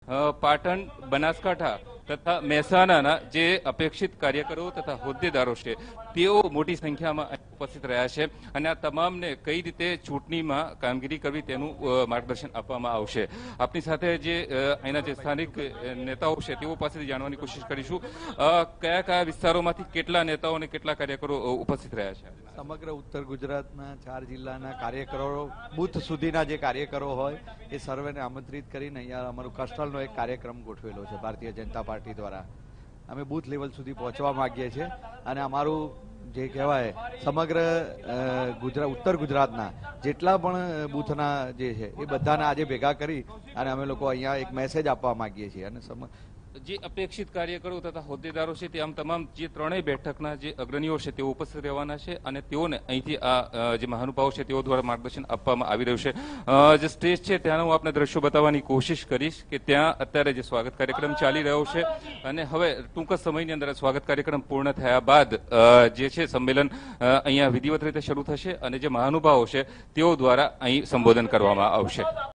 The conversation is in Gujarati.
પાટણ, બનાસકાંઠા તથા મહેસાણાના જે અપેક્ષિત કાર્યકરો તથા હોદ્દેદારો છે તેઓ મોટી સંખ્યામાં ઉપસ્થિત રહ્યા છે અને આ તમામને કઈ રીતે ચૂંટણીમાં કામગીરી કરવી તેનું માર્ગદર્શન આપવામાં આવશે। આપની સાથે જે અહીંના જે સ્થાનિક નેતાઓ છે તેઓ પાસેથી જાણવાની કોશિશ કરીશું કયા કયા વિસ્તારોમાંથી કેટલા નેતાઓ અને કેટલા કાર્યકરો ઉપસ્થિત રહ્યા છે। સમગ્ર ઉત્તર ગુજરાતના 4 જિલ્લાના કાર્યકરો, બુથ સુધીના જે કાર્યકરો હોય એ સર્વેને આમંત્રિત કરીને અહીંયા અમારું કસ્ટલનો એક કાર્યક્રમ ગોઠવેલો છે ભારતીય જનતા પાર્ટી દ્વારા। અમે બુથ લેવલ સુધી પહોંચવા માંગીએ છીએ અને અમારું જે કહેવાય સમગ્ર ઉત્તર ગુજરાતના જેટલા પણ બૂથના જે છે એ બધાને આજે ભેગા કરી અને અમે લોકો અહીંયા એક મેસેજ આપવા માંગીએ છીએ। અને જે અપેક્ષિત કાર્યકરો તથા હોદ્દેદારો છે તે આમ તમામ જે ત્રણેય બેઠકના જે અગ્રણીઓ છે તેઓ ઉપસ્થિત રહેવાના છે અને તેઓને અહીંથી આ જે મહાનુભાવો છે તેઓ દ્વારા માર્ગદર્શન આપવામાં આવી રહ્યું છે। જે સ્ટેજ છે ત્યાંના હું આપને દ્રશ્યો બતાવવાની કોશિશ કરીશ કે ત્યાં અત્યારે જે સ્વાગત કાર્યક્રમ ચાલી રહ્યો છે અને હવે ટૂંક જ સમયની અંદર સ્વાગત કાર્યક્રમ પૂર્ણ થયા બાદ જે છે સંમેલન અહીંયા વિધિવત રીતે શરૂ થશે અને જે મહાનુભાવો છે તેઓ દ્વારા અહીં સંબોધન કરવામાં આવશે।